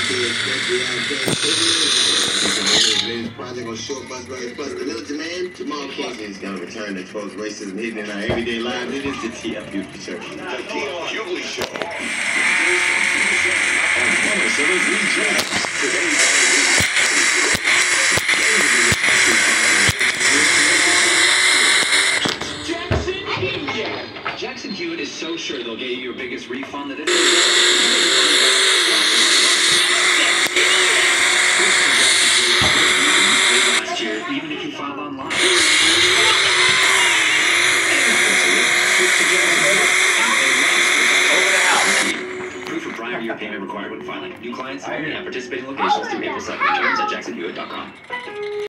Project on Short Bus Ride Plus. The little demand, Jamal Cassidy is going to return to expose racism hidden in our everyday lives. It is the TF Hughley Show. The TF Hughley Show. Jackson Hewitt is so sure they'll get you your biggest refund that last year, even if you filed online. Proof of prior year payment required when filing. New clients only at participating locations through April 2nd. Terms at jacksonhewitt.com.